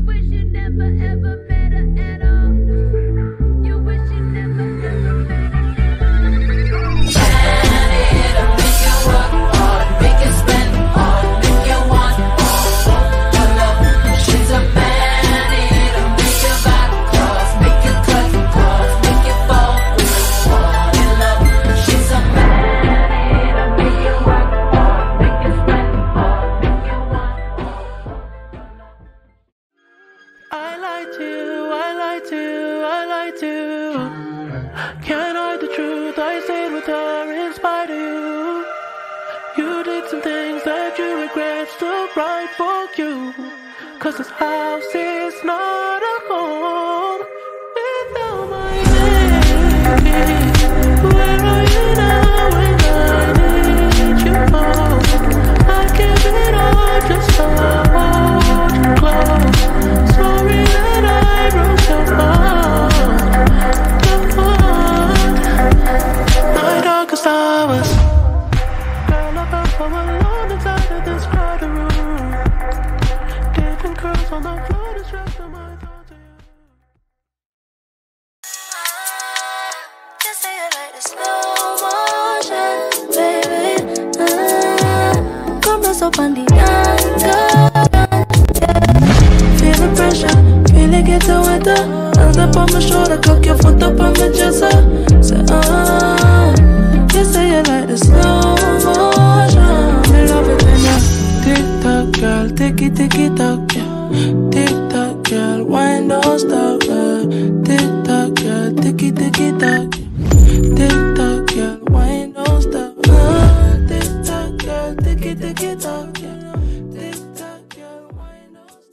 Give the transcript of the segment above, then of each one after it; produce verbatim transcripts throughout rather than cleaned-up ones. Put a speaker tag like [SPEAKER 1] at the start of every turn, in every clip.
[SPEAKER 1] wish you never ever met her at all. You wish you never ever met her at all.
[SPEAKER 2] It'll make you work hard, make you spend hard, make you want more, more love. She's a man, it'll make you back cross, make you cut cross, make you fall, fall in love. She's a man, it'll make you work hard, make you spend hard, make you want more.
[SPEAKER 3] I lied to you, I lied to you, I lied to you. Can't hide the truth, I stayed with her in spite of you. You did some things that you regret, still right for you. Cause this house is not a home without my baby. Where are you now when I need you most? I give it all just to hold you close. Sorry that I broke your heart, your heart. My darkest hours. Girl, I felt so alone inside of this crowded room. Different curls on the floor, distracting my thoughts of you.
[SPEAKER 4] Just say it like the slow motion, baby. Ah, come so on the angle. Feel the pressure, really get to winter. Hands up on my shoulder, cock your foot up on my dresser. Say ah, you say it like the slow motion. Me love it when you tick tock, girl, tick it, tick it tock, yeah. Tick tock, girl, wine don't stop, yeah. Tick tock, girl, tick it, tick it tock, yeah. Tick tock, girl, wine don't stop. Ah, tick tock, girl, tick it, tick it tock, yeah. Tick tock, girl, wine don't stop.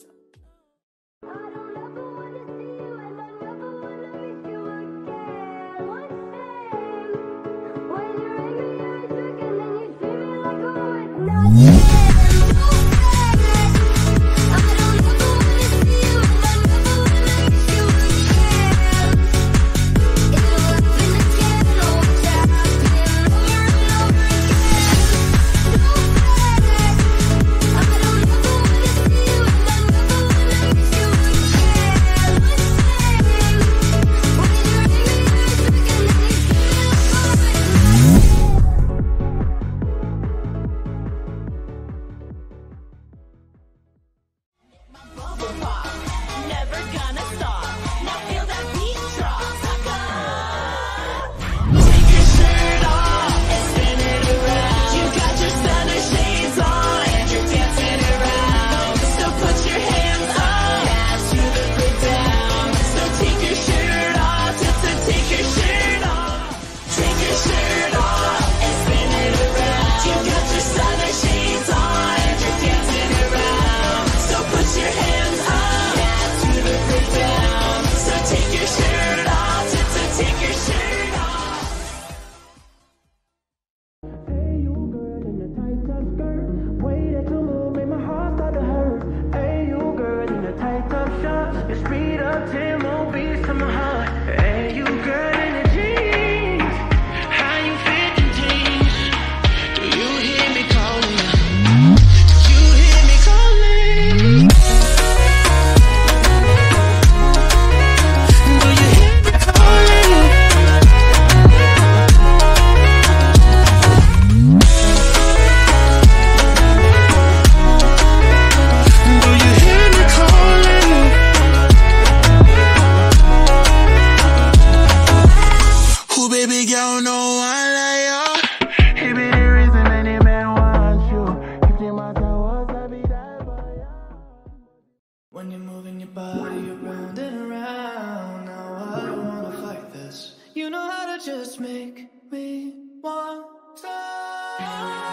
[SPEAKER 4] When you're moving your body around and around, now I don't wanna fight this. You know how to just make me want some.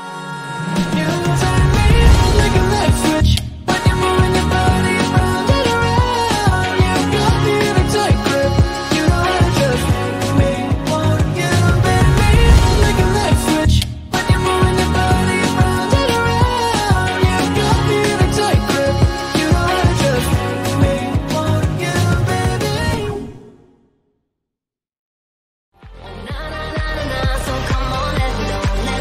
[SPEAKER 4] You turn me on like a light switch. When you're moving your body around and around, you've got me in a tight grip. You know how to just make me want you. Turn me on like a light switch. When you're moving your body around and around, you've got me in a tight grip. You know how to just make me want you, baby.
[SPEAKER 1] Na na na na na, so come on, let me know, let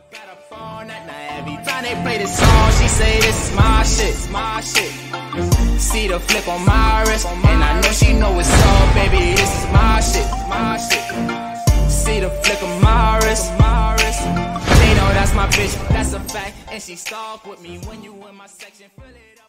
[SPEAKER 5] Got a phone at night. Every time they play this song, she say this is my shit, it's my shit. See the flip on my wrist, and I know she know it's all, baby. This is my shit, my shit. See the flick of my wrist, my wrist. They know that's my bitch, that's a fact, and she stalk with me when you in my section. Fill it up.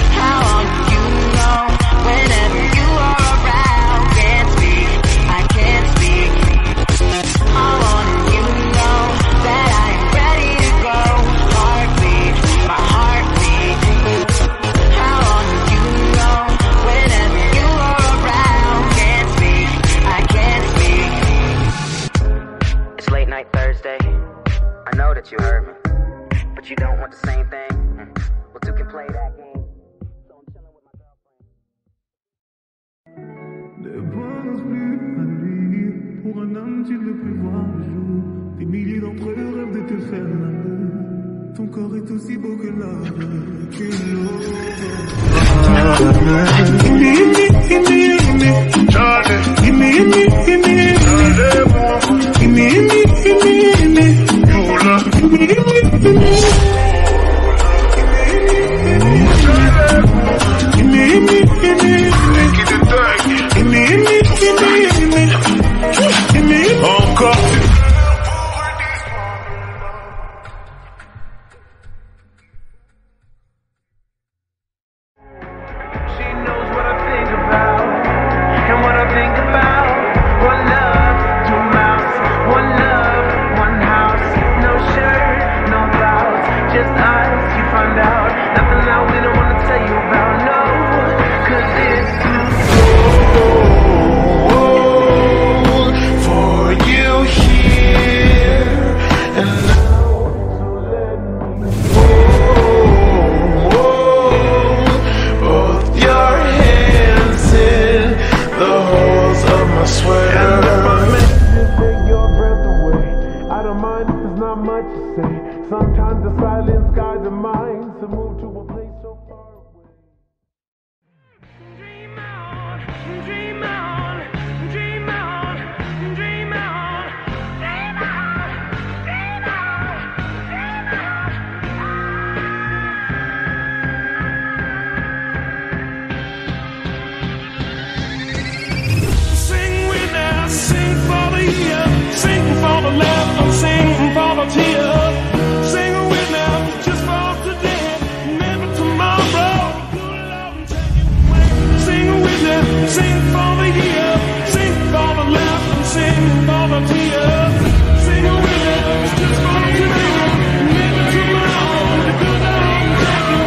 [SPEAKER 2] I can't
[SPEAKER 6] but you don't want the same thing? Mm. Well, two can play that game. So I'm chilling with my girlfriend.
[SPEAKER 7] Des points plus à lui. Pour un homme, tu ne peux voir le jour. Des milliers d'entre eux rêvent de te faire l'amour. Ton corps est aussi beau que l'or, que l'eau. Gimme, gimme, gimme, Charlie. Gimme, gimme, gimme, gimme, gimme, gimme, gimme, Yola. Gimme, gimme, gimme, gimme, gimme, gimme, gimme, encore.
[SPEAKER 3] Sometimes the silence guides the mind to move to a place so far away. Dream on, dream on, dream on, dream on, dream on, dream on, dream on. Sing with us, sing for the year, sing for the laughter, sing for the tears. Sing for the year, sing for the laugh, and sing for the tears. Sing with us just for today, never tomorrow, because I'm taking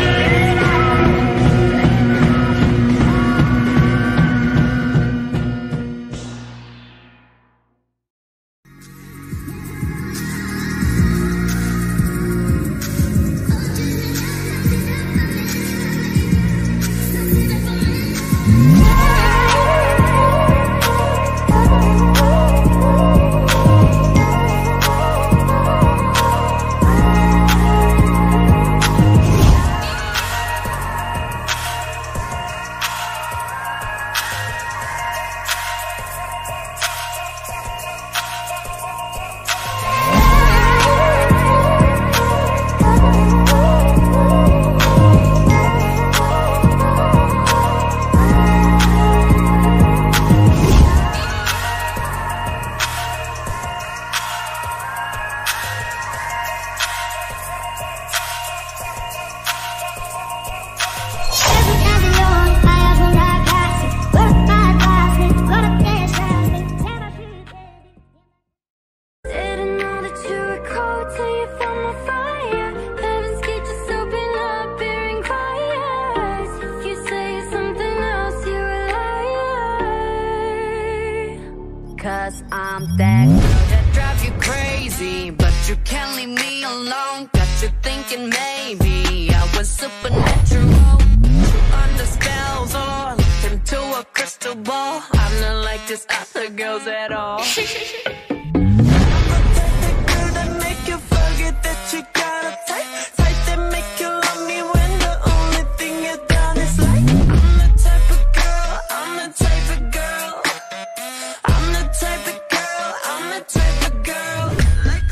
[SPEAKER 2] Cause I'm that girl that drive you crazy, but you can't leave me alone. Got you thinking maybe I was supernatural, under spells or look into a crystal ball. I'm not like these other girls at all. I'm the type of girl that make you forget that you got a type, type that make you love me when the only thing you done is like. I'm the type of girl, I'm the type of girl, I'm the type of girl, I'm the type of girl. Like,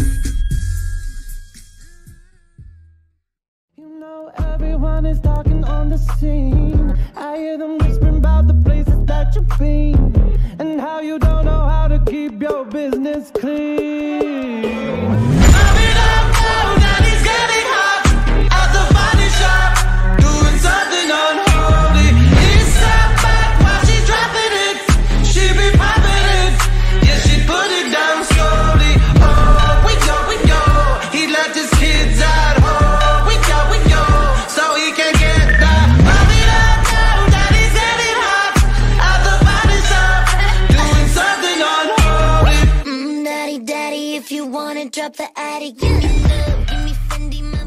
[SPEAKER 3] you know everyone is talking on the scene. I hear them whispering about the places that you've been, and how you don't know how to keep your business clean.
[SPEAKER 2] Drop the attic, give me love, give me Fendi.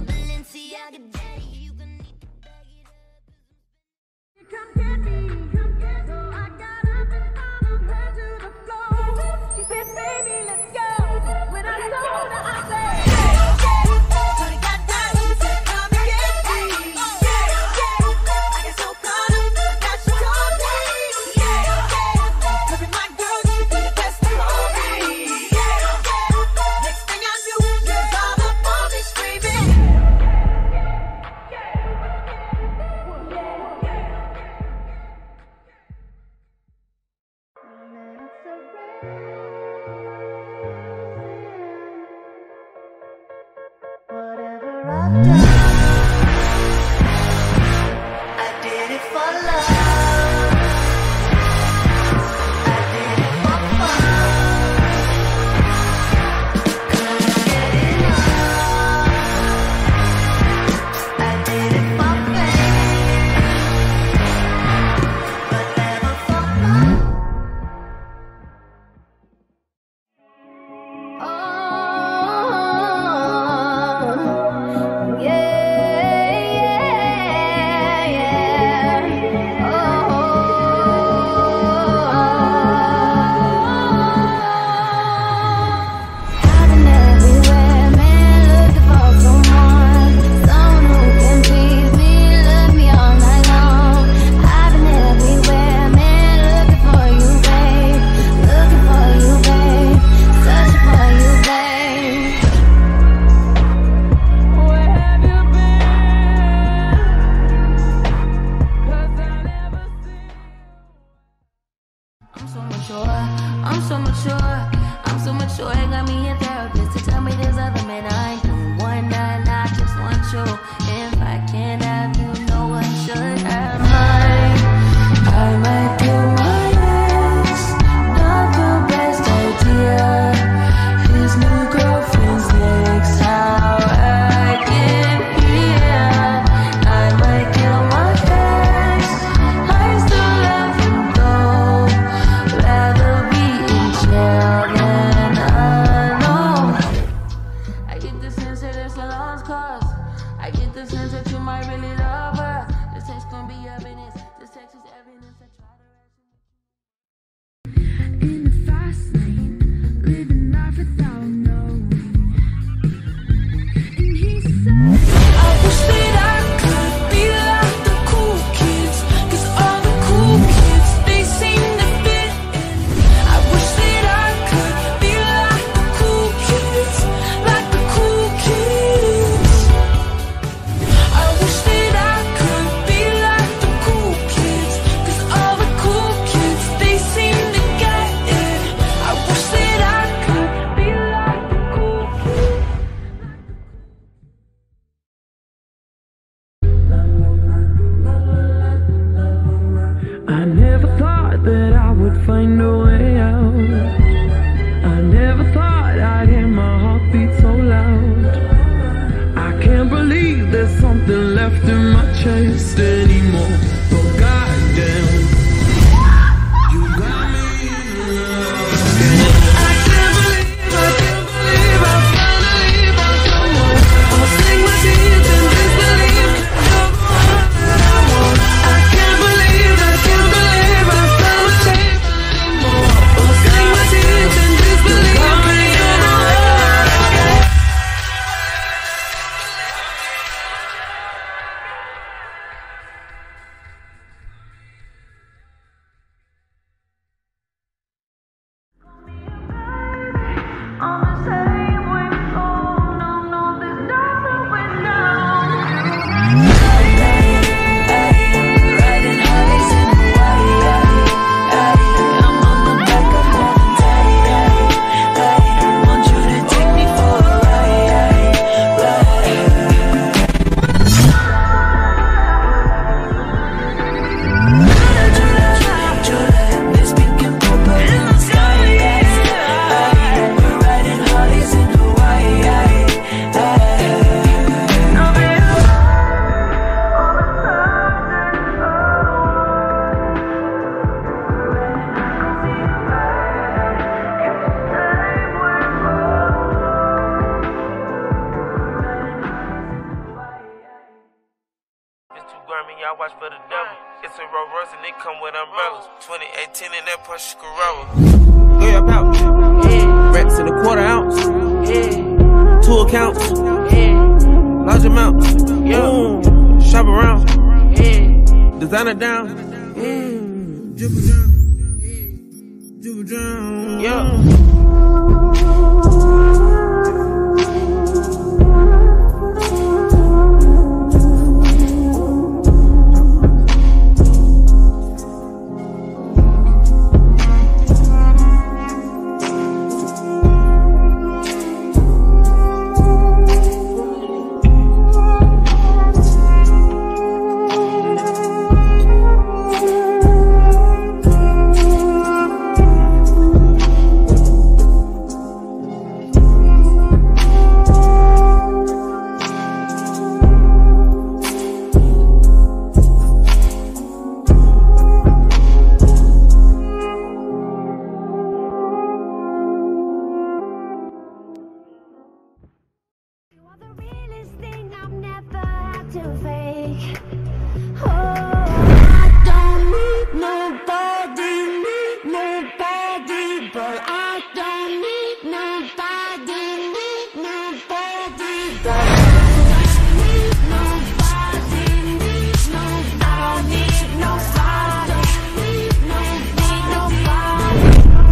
[SPEAKER 1] fucked up. I did it for love. I did it for fun. Couldn't get enough. I did it for fame, but never for fun. Oh, yeah, yeah, yeah. Oh, I've been everywhere, man, looking for someone, someone who can please me, love me all night long. I've been everywhere, man, looking for you, babe, looking for you, babe, searching for you, babe. Where have you been? 'Cause I never see. I'm so mature, I'm so mature, I'm so mature. It got me a therapist to tell me there's other men I don't want, and I just want you. If I can't have you, no one should have mine. I might do my best, not the best idea. His new girlfriend's next, how I get here. I might kill my ex, I still love him though. Rather be in jail than alone. I get the sense that it's a lost cause. I get the sense that you might really love her. This text gonna be evidence. This text is evidence. I try to in the fast lane, living life without knowing. And he said, I wish that I could be like the cool kids, 'cause all the cool kids, they seem to fit in. I wish that I could be like the cool kids, like the cool kids. I wish that I could be like the cool kids, 'cause all the cool kids, they seem to get it. I wish that I could be like the cool kids.
[SPEAKER 3] I never thought that I would find a way out. I never thought I'd hear my heartbeat so loud. I can't believe there's something left in my chest anymore. But goddamn, you got me in love. I can't believe, I can't believe I finally found someone. I'll sink my teeth in disbelief. You're the one that I want. I can't believe, I can't believe I found a taste anymore. I'll sink my teeth in disbelief. You're the one that I get. On the same way, oh no, no, there's nothing but now.
[SPEAKER 2] Riding highs in Hawaii, I'm on the back of heaven, want you to take me for a ride, July, we're speaking proper in the sky, we're riding highs in Hawaii,
[SPEAKER 8] It's too grimy, y'all watch for the devil. It's a Rolls Royce and it come with umbrellas. twenty eighteen in that Porsche Corolla. Go your pouch. Racks in a quarter ounce. Two accounts. Large amounts. Ooh, shop around. Designer down. Dribble down. Dribble down. Yeah.
[SPEAKER 1] I don't need nobody, need nobody. Need nobody, need nobody. I don't need nobody, need no, need nobody.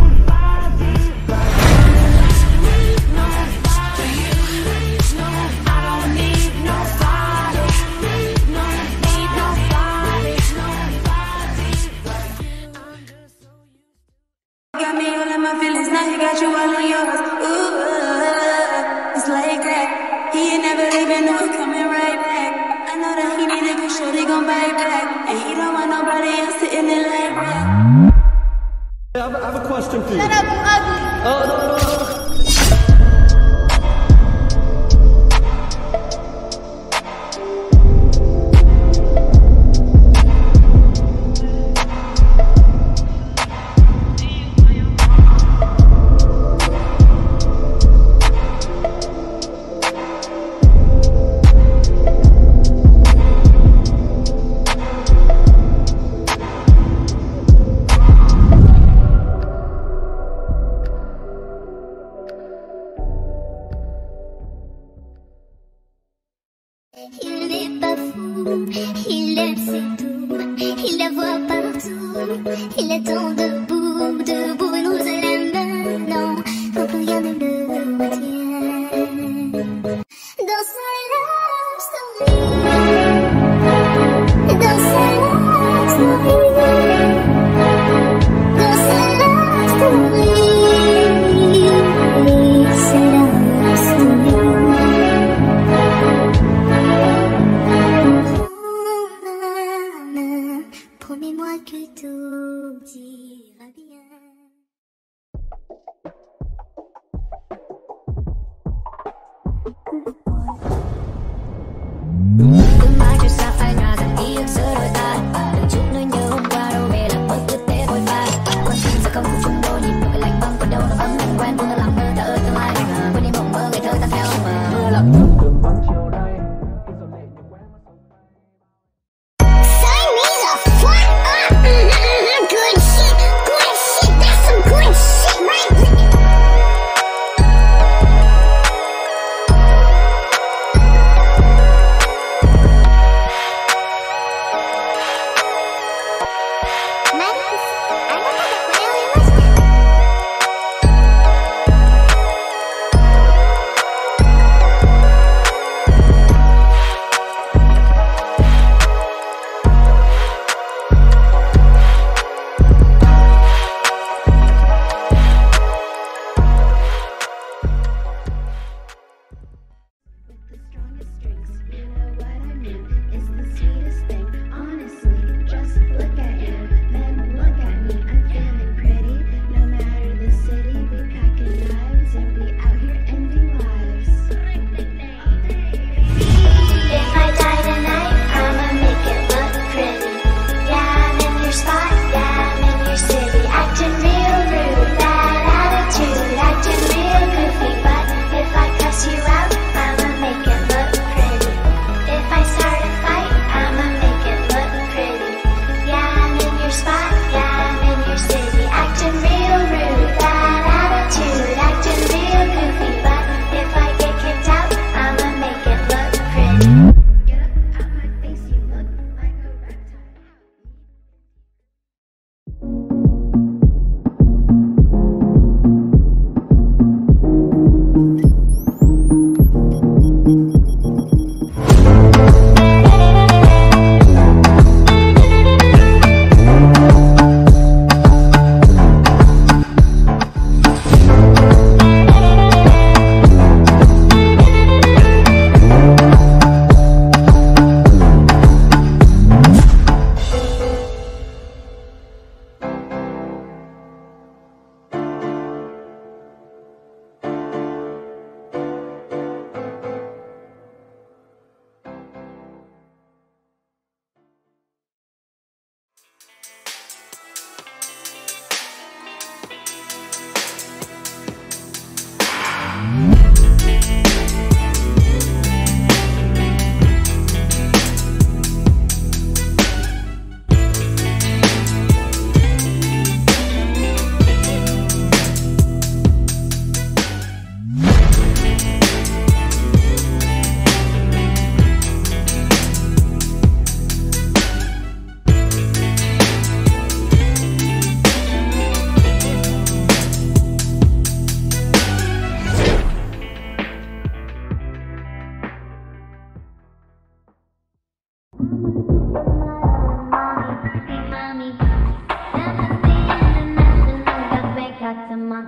[SPEAKER 1] Need nobody, need no, I don't need nobody, need no, need nobody, nobody.
[SPEAKER 9] Got me all in my feelings, now he got you all in yours. Ooh, it's like that. He ain't never leaving, no, he coming right back. I know that he need a good show, they gon' bite back. And he don't want nobody else sitting there like that.
[SPEAKER 10] I have, I have a question for you.
[SPEAKER 9] Shut up, you ugly.
[SPEAKER 10] Oh, no, no, no.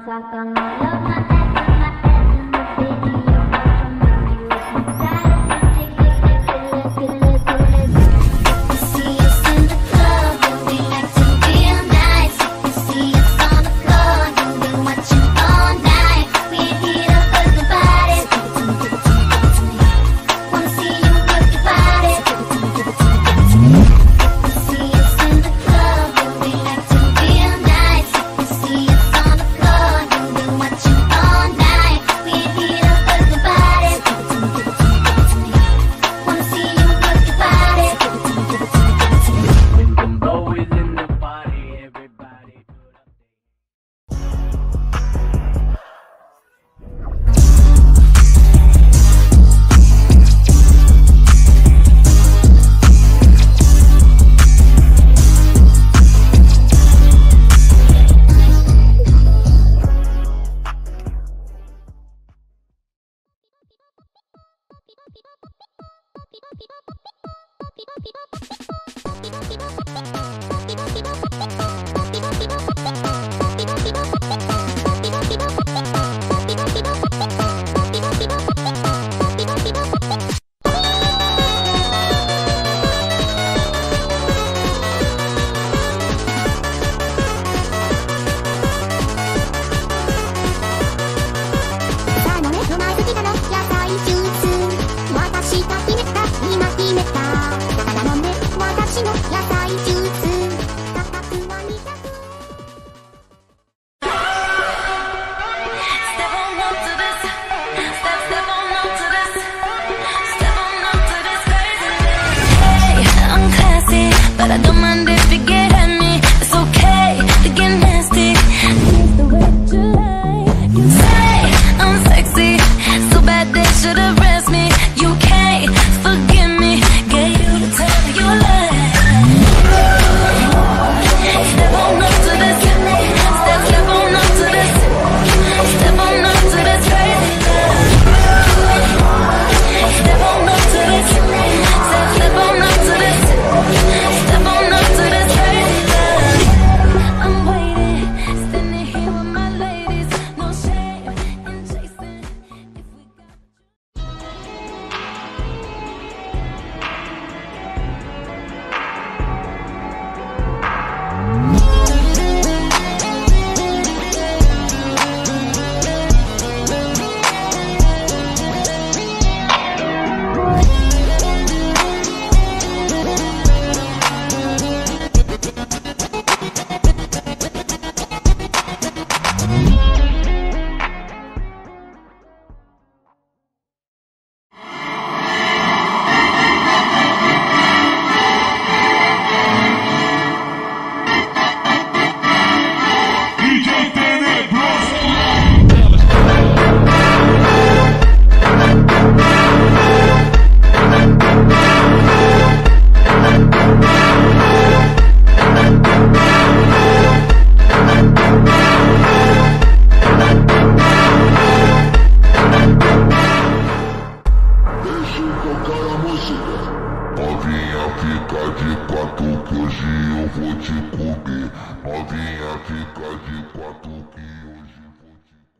[SPEAKER 1] merasakan all of my ass and my ass in the video. From you, it's my feel it, feel it, feel it. See us in the club and we like to feel nice. See us on the floor and we're watching all night. We ain't here to fuck the body. Wanna see you work your body. See us in the club and we like to feel nice. See us on the floor and we're watching all night. We ain't here to fuck the body. Wanna see you work your body.
[SPEAKER 11] When the boys in the party, everybody put up
[SPEAKER 1] Step on up to this, step, step on up to this, step on up to this crazy. Hey, I'm classy, but I don't mind if you get at me. It's okay to get nasty. Here's the way you like. You say I'm sexy, so bad they should arrest me. You can't forgive me, get you to tell you lies. Step on up to this, step, step on up to this. Step on up to this crazy love. Step on up to this. Step, step on up to this. Step on up to this crazy love. I'm waiting, standing here with my ladies. No shame in chasing. If we got
[SPEAKER 12] Novinha, fica de quatro que hoje eu vou te comer. Novinha, fica de quatro que hoje eu vou te comer.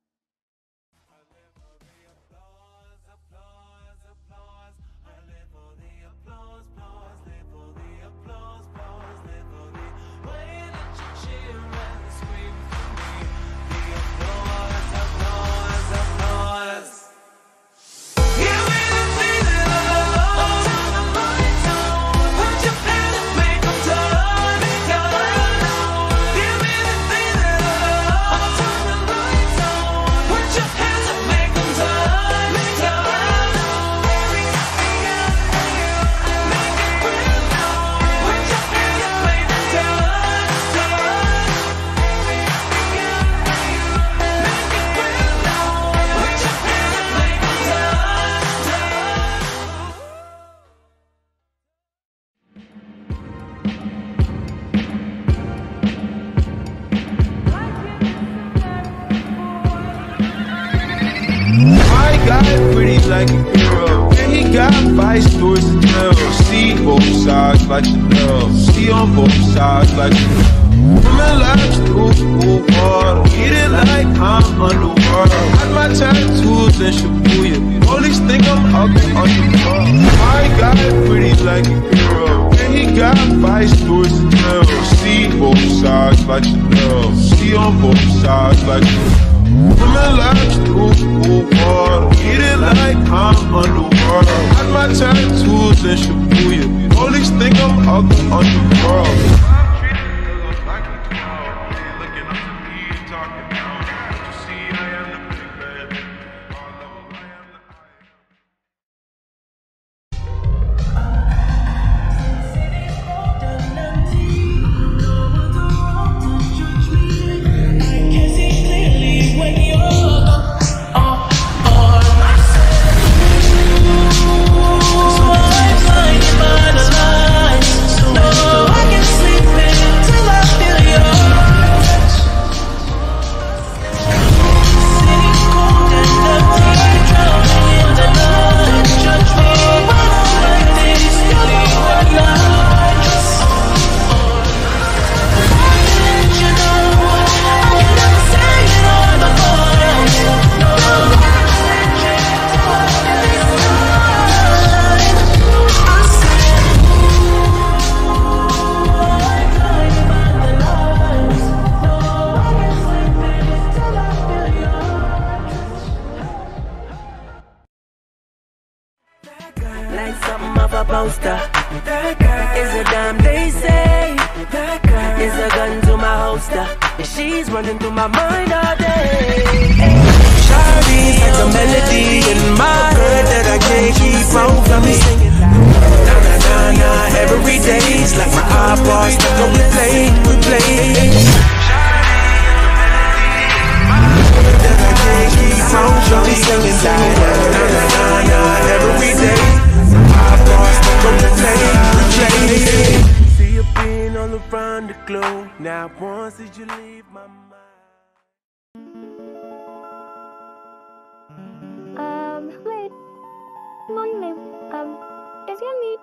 [SPEAKER 8] got pretty like a girl, and he got five stories to tell. See both sides like Chanel, see on both sides like Chanel. Women like to cool water, eat it like
[SPEAKER 13] like Chanel. She on both sides like women like through cool water. Eat it like I'm underwater. Got my tattoos in Shibuya. Police think I'm out the underworld.
[SPEAKER 14] Like something off a poster. That girl is a dime, they say. That girl is a gun to my holster. And she's running through my mind all day. Shawty's like a melody in my head that I can't keep on from me singing. Na na na na, every day's like my iPod stuck on replay, replay. That I can't keep on from me singing. Na na na na, every day. See you being all around the globe. Now once did you leave my mind?
[SPEAKER 15] Um, wait. Morning. Um, is your meat?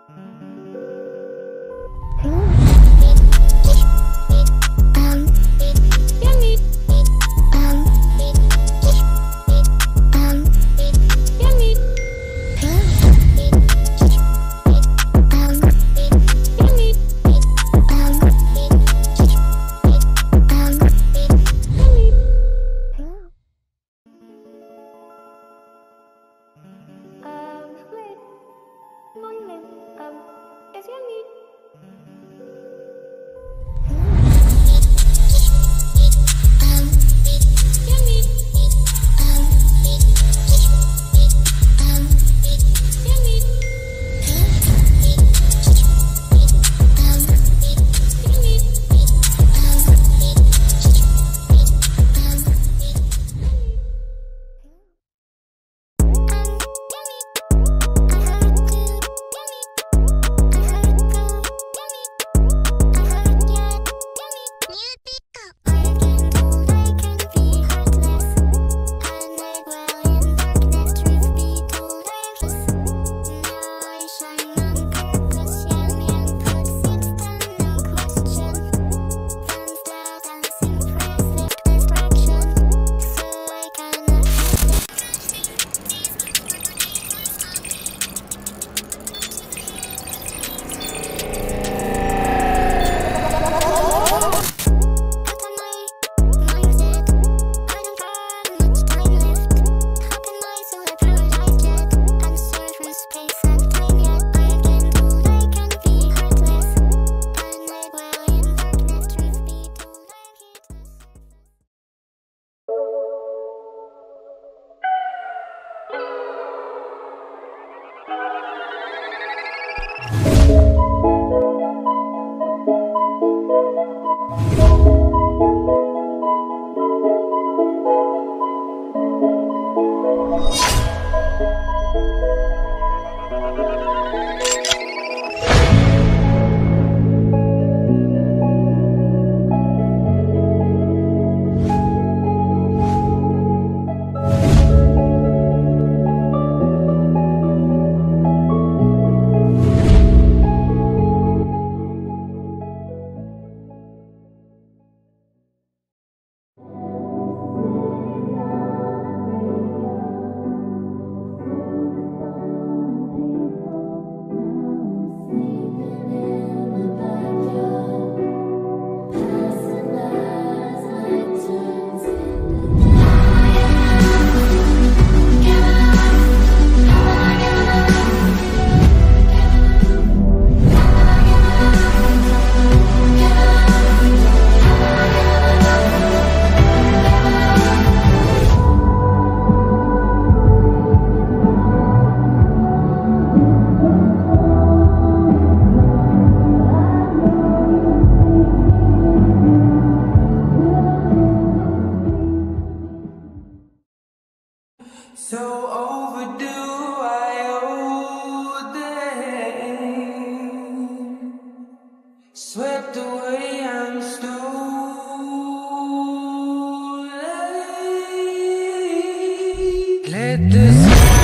[SPEAKER 15] Um, your meat. Um, um, your meat.
[SPEAKER 2] So overdue, I owe them. Swept away, I'm stolen. Let the sky